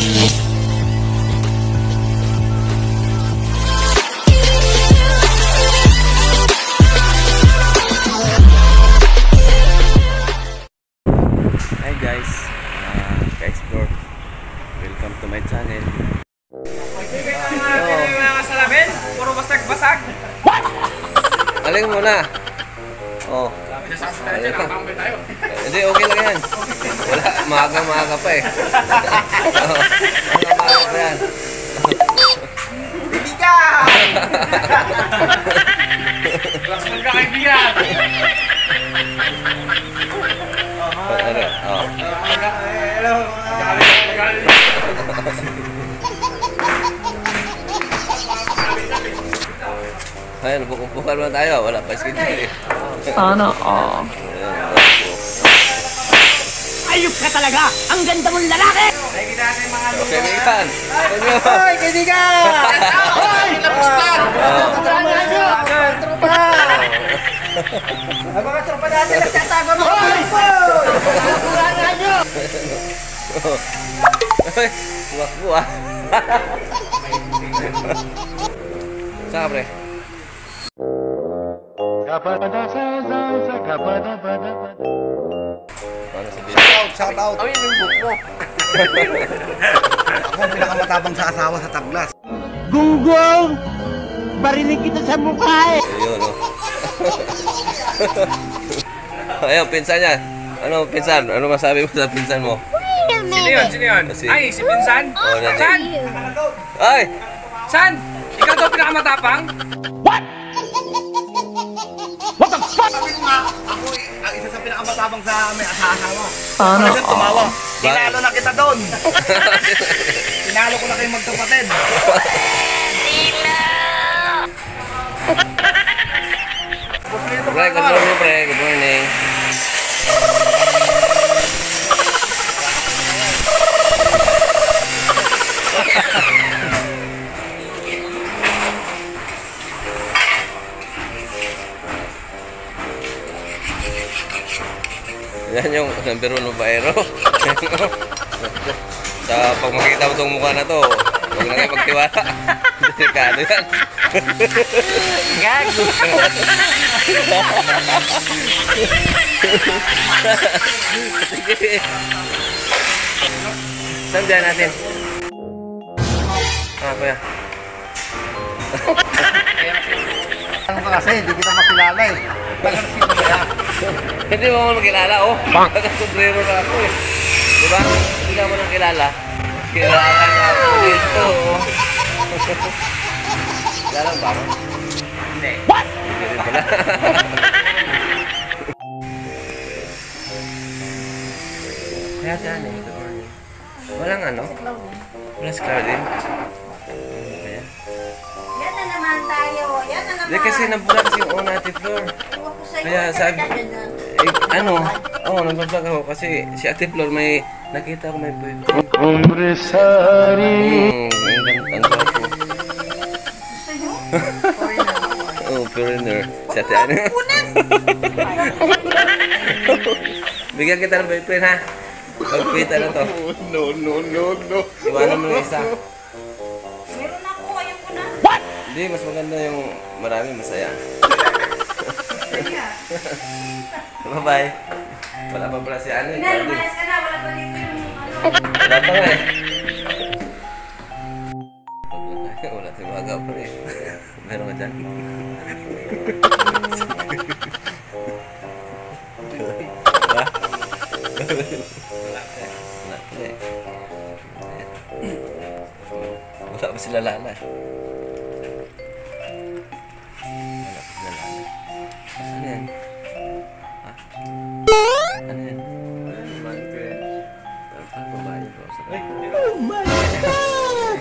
Hi guys, ka-explore. Welcome to my channel. Mga salamin, puro basag-basag. Aling muna. Oh. Hindi, okay lang yan. Wala, maaga pa eh. Maaga pa yan. Hindi ka! Laksan ka kaibigan! Oh. Hello! Ayan, bukal na tayo. Wala pa schedule eh. Sana all. Ayup ka talaga! Ang ganda mong lalaki! Nakikita natin mga luto. Kaibigan! Hoy, kaibigan! Hoy! Lapos lang! Tropa! Ang mga tropa natin nagtatago ng grupo! Kulangan nyo! Hoy! Tumakbo ah! Saan ka pre? Shout out! Ay, yung book mo! Ako ang pinakamatabang sa asawa sa Taglas. Gunggong! Barinig kita sa mukha eh! Ayun oh. Ayun, pinsan niya. Ano, pinsan? Ano masabi mo sa pinsan mo? Sino yun? Sino yun? Kasi- Ay, si Pinsan? Oh, nandiyan. San? Ay! San? Ikaw daw pinakamatapang? Sabi ko nga, ako ang isa sa pinakamatabang sa asawa. Sana Kasi tumawa. all. Tinalo na kita doon. Tinalo ko na kayo magkapatid. Pre, good morning pre. Good morning. Yan yung number 1 babaero. Sa pag makita mo itong mukha na to, huwag na kayo magtiwala. Delikado yan. Gago! Sige. Saan dyan natin? Ah, kuya. Ano ka kasi, hindi kita makilala eh. Bakit sino kaya? Hindi mo ako makilala, oh. Taga-sombrero na ako eh. Diba? Hindi ka mo nang kilala. Kilala na ako dito. Kilala ba ako? Hindi. Hindi rin pala. Kaya dyan eh. Good morning. Walang ano? Walang scar din. Ayan. Yan na naman tayo. Yan na naman. Hindi kasi nabula kasi yung una Ate Flor. Kaya sabi, ano, nag-vlog ako kasi si Ate Flor may, nakita ko may boyfriend. Ang gwapo. Oh, foreigner. Si Ate Ano. Bigyan kita ng boyfriend ha. Pagpita na to. No. Iwanan mo ng isa. Meron ako. Ayaw ko na. Hindi, mas maganda yung marami masaya. Bye-bye. Wala pa pala si Ano. Lumayas ka na. Wala pa dito yung ano. Wala pa nga eh. Wala tiwaga pa rin. Meron ka dyan. Wala? Wala pa eh. Wala pa sila lala. Wala pa sila lala. Ano yan? Ha? Ano yan? Ano babae ko? Oh my God!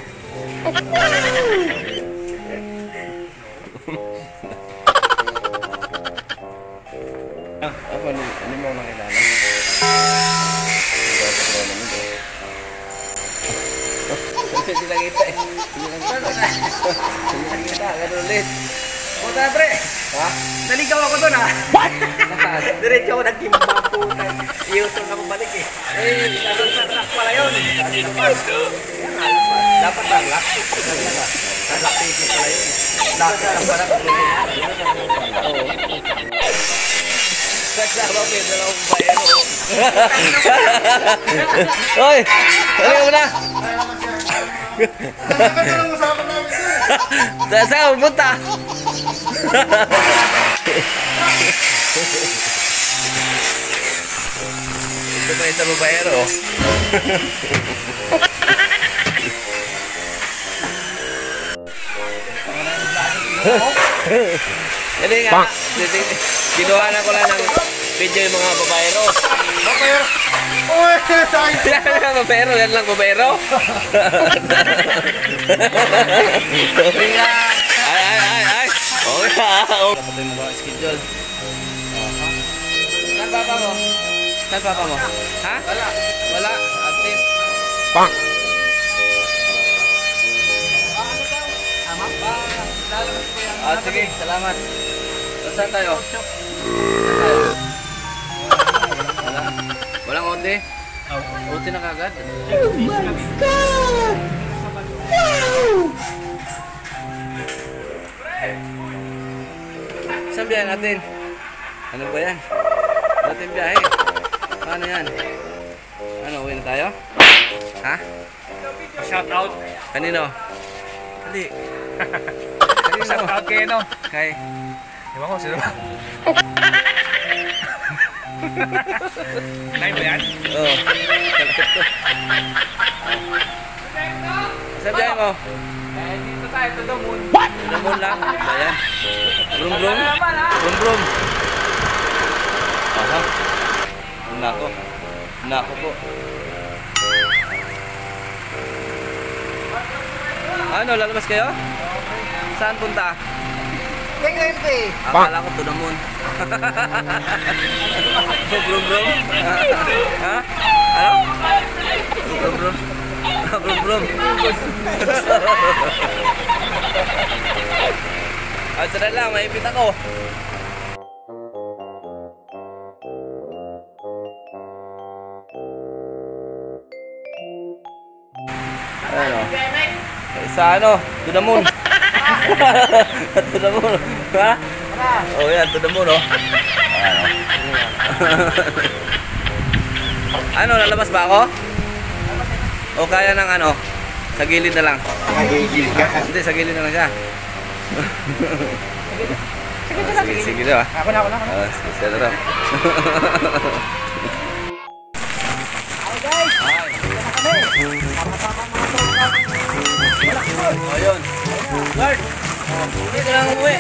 Apa ni mau nakilala? Hindi lang kita eh. Hindi lang kita. Ganun ulit. Puta pre! Ha? Naligaw ako doon ha! Nasaan? Diretso ako nagkimba po. I-utol ako balik eh. Dapat sa truck pala yun. Dapat lang, lock. Lock table pala yun. Lock lang pala. Kasama mo yung dalawang bayan. Hoy! Halika mo na! Saan mo punta? Ito pa isang babayero. Hindi nga. Kinuha na ko lang ng video yung mga babayero. Babayero! Uy! Yan lang babayero, yan lang babayero. Ay. Okay ha. Kapatid mo ba ang schedule? Saan papa mo? Saan papa mo? Ha? Wala. Active. Bang! Sige, salamat. Saan tayo? Wala. Walang OT? OT na kagad? Oh my God! Saan biyahe natin? Ano ba yan? Natin biyahe. Paano yan? Ano, uwi na tayo? Ha? Shout out. Kanino? Hindi. Kanino? Shout out kayo no? Kay? Ewan ko, sino ba? Nay ba yan? Oo. Saan biyahe mo? Dito tayo, to the moon. Namun lang. Ayan. Brum brum. Brum brum. Aha. Nako. Nako po. Ano, lalabas kayo? Saan punta? Akala ko to the moon. Brum brum. Ha? Ano? Brum brum. Brum brum. Sana lang, maipit ako. Ano? Sa ano? To the moon. To the moon. Ha? Oh yan, to the moon oh. Ano, lalabas ba ako? O kaya ng ano? Sa gilid na lang. Hindi, sa gilid na lang siya. Sige daw ah. Ako na. Sige daw. Oh, yun. Guard! Hindi ka lang umuwi.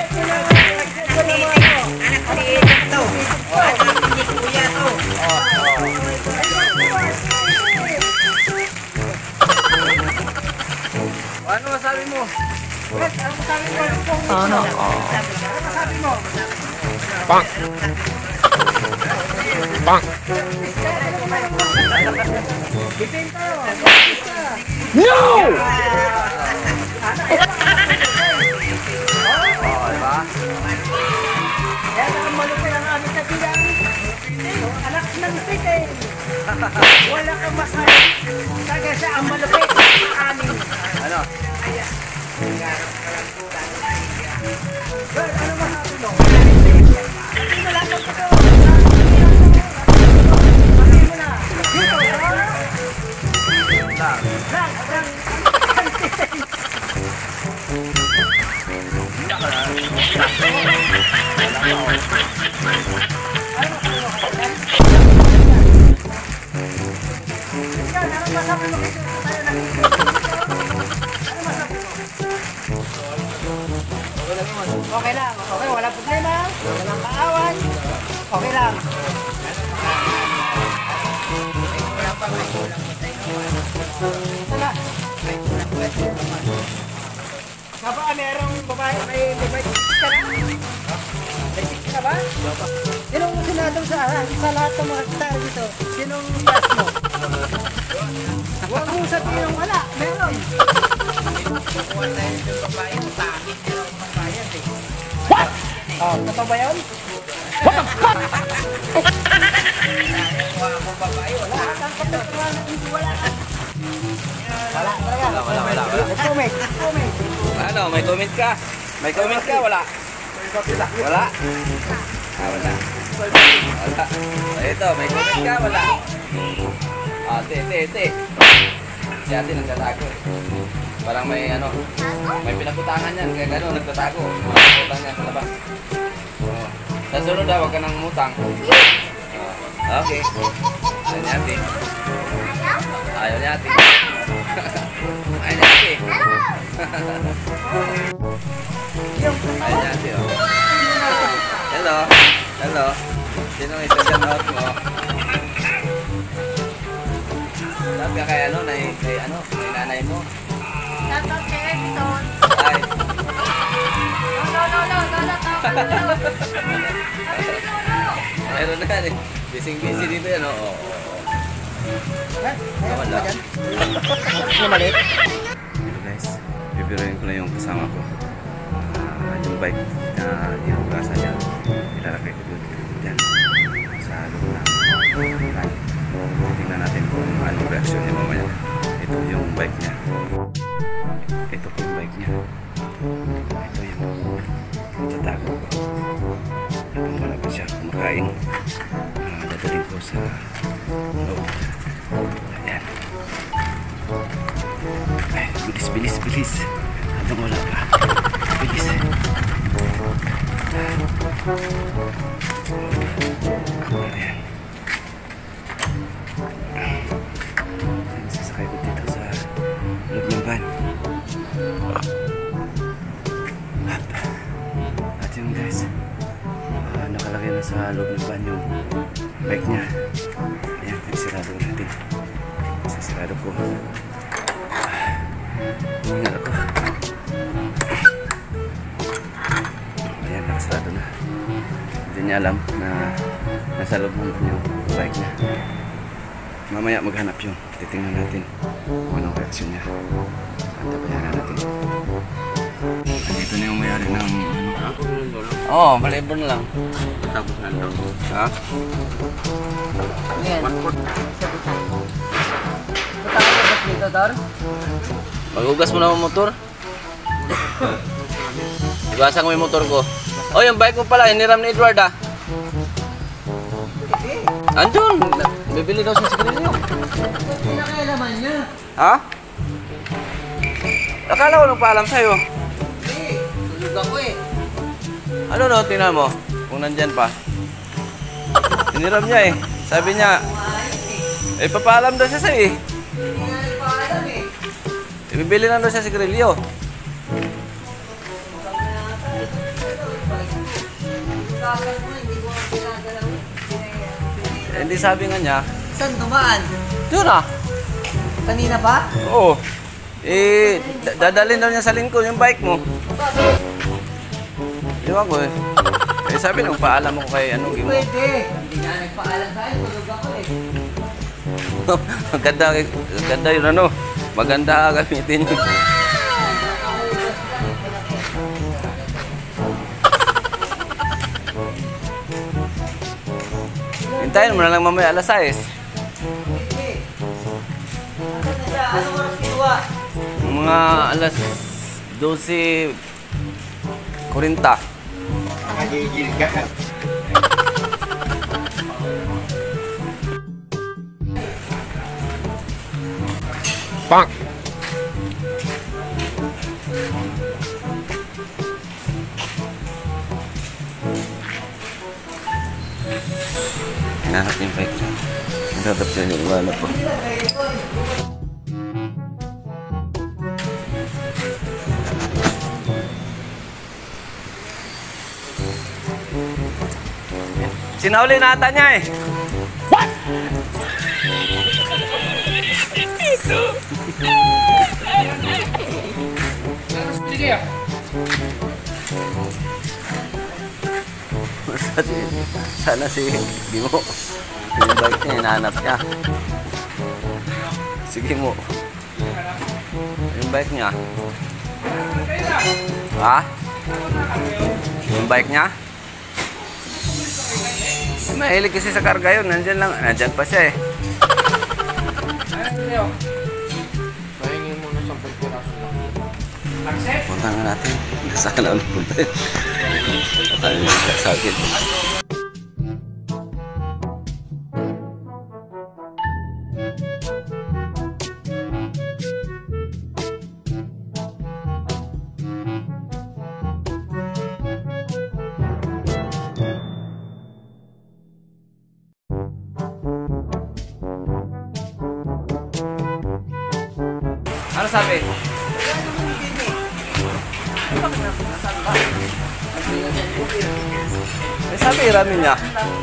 Anak ko ni to. Anak ni kuya to. Ano masabi mo? Sana all. Bang! Bang! No! Yan ang malupit ang aming kabilang. Anak ng site. Wala kang masabi. Kaya siya ang malupit ang aming. Ano? Girl, ano masabi mo? Wala kang ito. Sabi mo na. Dito, okay lang. Okay, wala problema. Walang kaaway. Okay lang. Saba, merong babae, may ka na? May ka ba? Sinong sinadong sa lahat ng mga star dito? Sinong class mo? Huwag mong sabihin ng wala, meron. Oh, totoo ba yun? What the fuck? Mga babae, wala. Wala talaga. Wala. Comment. Ano, may comment ka? May comment ka? Wala. Wala? Wala. Wala. Ito, may comment ka? Wala. Te. Si ate nagtatago eh. Parang may may pinakutangan yan. Kaya gano'n, nagtatago. Pinakutang niya sa labas. Sa sunod daw, huwag ka nang umutang. Okay. Ayaw niya ate. Ayaw niya ate. Ayaw niya ate. Ayaw niya ate, oh. Hello. Sino ang isa-shout out mo? Sabi ka kay kay nanay mo. Shoutout kay Edison. Ay. Meron na yan eh. Busy dito yan, oo. Wala. Lumalit. Hello guys, bibiruin ko na yung kasama ko. Yung bike na inugasan niya, ilalagay ko doon dyan sa loob na bike. Tingnan natin kung anong reaksyon niya mamaya. Ito yung bike niya. Ito po yung bike niya. Ito yung tatago ko. Habang wala pa siya kumakain, dadaling ko sa loob. Ayan. Ay, bilis. Habang wala pa. Bilis. Ayan. Sasakay ko dito sa loob ng van. At yun guys, nakalagay na sa loob ng van yung bike niya. Ayan, nagsirado natin. Sisirado ko. Hingal ako. Ayan, nakasarado na. Hindi niya alam na nasa loob ng van yung bike niya. Mamaya maghanap yung titingnan natin kung anong reaksyon niya. At tabayanan natin. Andito na yung mayari ng Oo, palibon lang. Tapos na lang. Ha? Ayan. Matapos dito, Dor? Magugas mo na ang motor. Hugasan ko yung motor ko. Oh, yung bike mo pala, hiniram ni Edward ah. Andun! Bibili daw siya sa kanila yun. Pinakailaman niya. Ha? Akala ko nagpaalam sa'yo. Tulog ako eh. Ano no, tingnan mo? Kung nandyan pa. Hiniram niya eh. Sabi niya, papaalam daw siya sa'yo eh. Hindi nga nagpaalam eh. Bibili lang daw siya sa grilyo. Hindi sabi nga niya. Saan dumaan? Doon ah. Kanina pa? Oo. Dadalhin daw niya sa lingkod yung bike mo. Diba ko eh. Sabi nang paalam ako kay ano. Pwede. Hindi nga nagpaalam sa'yo. Tulog ako eh. Maganda yun ano. Maganda gamitin yun. Hintayin mo na lang mamaya alas 6. Ano oras kinuha? Mga alas 12:40. Nagigil ka. Pak! Hinahanap niya yung bike niya. Hinahanap siya yung wala po. Sinauli na ata niya eh. What? Sana si Bimo. Yung bike niya, hinahanap niya. Sige mo. Yung bike niya. Ha? Yung bike niya? Mahilig kasi sa karga yun. Nandyan lang. Nandyan pa siya eh. Pahingin mo na 10 piraso lang. Punta nga natin. Nasaan na ulit punta yun. Tayo nagkasakit. Ano sabi? Eh, sabi iramin niya.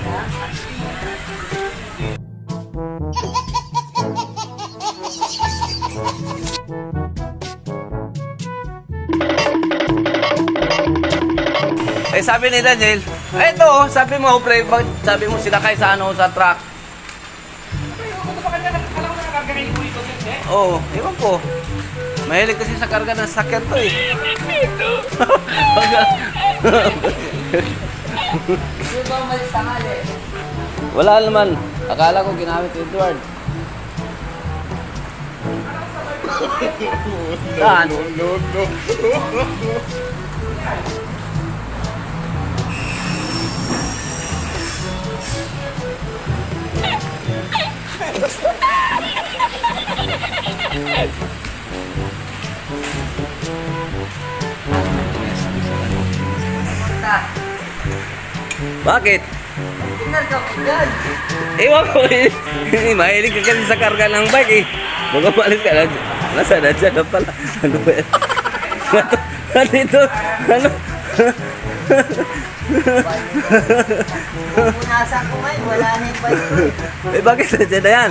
Eh, sabi ni Daniel, ito, sabi mo, pre, sabi mo sinakay sa ano, sa truck. Oo, ewan ko. Mahilig kasi sa karga ng sakyan to eh. Wala naman. Akala ko ginamit ni Edward. Saan? Bakit? Ewan ko eh. Mahilig ka kasi sa karga ng bike eh. Bago malis ka na. Nasa na dyan na pala. Ano ba yan? Ano ito? Ano? Pupunasan ko ngayon, wala na yung bike. Eh bakit na dyan na yan?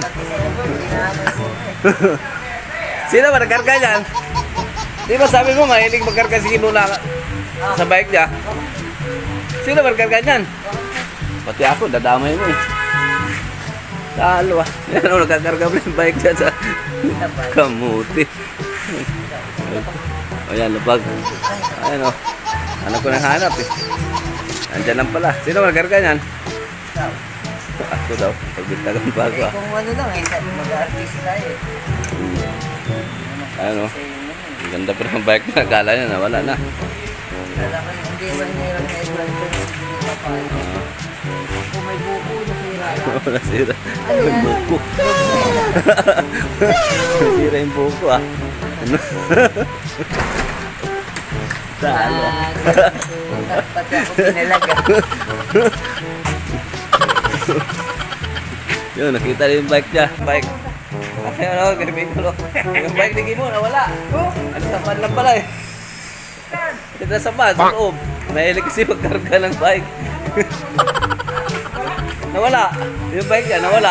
Sino ba nagkarga dyan? Di ba sabi mo mahilig magkarga si Kinula sa bike niya? Sino ba nagkarga dyan? Pati ako, dadamay mo eh. Talo ah. Yan o, nagkakarga mo yung bike dyan sa kamuti. O yan, lubag. Ayan o. Hanap ko ng hanap eh. Nandyan lang pala. Sino ba nagkarga dyan? Ako daw. Pagbintagan pa ako ah. Kung ano lang eh, mag-artist tayo eh. Ano? Ang ganda pa ng bike na. Akala niya na wala na. Wala ka hindi man meron na i-brand ko hindi pa pa. Kung may buko, nasira lang. Wala sira. Yung buko. Sira yung buko ah. Ano? Talo. Pati ako pinalaga. Yun, nakita rin yung bike niya. Bike. Ayun o, ganun ko. Yung bike ni Gimo, nawala. Ano sa pan lang pala eh. Ito sa pan, sa loob. Mahilig kasi magkarga ng bike. Nawala. Yung bike niya, nawala.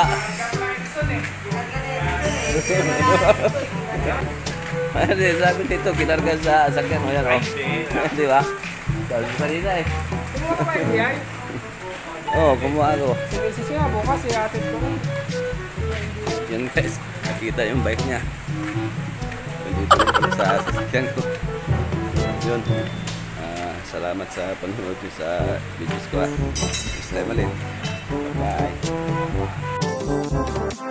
Ano sabi nito, kinarga sa sakyan mo yan o. Di ba? Sabi ko kanina eh. Kumuha ka ba yan? Oo, kumuha ako. Sige, siya, bukas ihatid ko. Yan guys, nakita yung bike niya. Nandito rin pala sa sasakyan ko. Yun. Salamat sa panonood nyo sa videos ko. Next time ulit. Bye.